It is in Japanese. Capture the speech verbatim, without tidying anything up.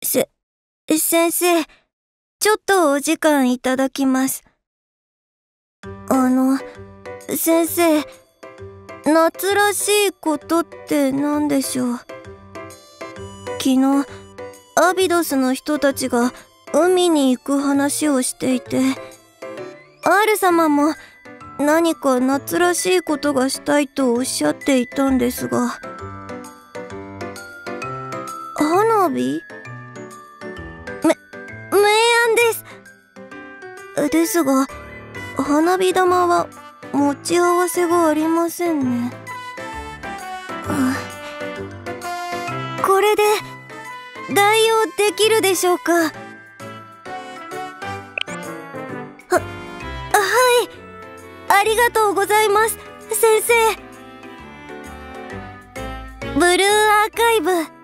せ、先生、ちょっとお時間いただきます。あの、先生、夏らしいことって何でしょう。昨日、アビドスの人たちが海に行く話をしていて、アール様も何か夏らしいことがしたいとおっしゃっていたんですが、花火？め、明暗です。ですが、花火玉は持ち合わせがありませんね。これで代用できるでしょうか？は、はい、ありがとうございます、先生。ブルーアーカイブ。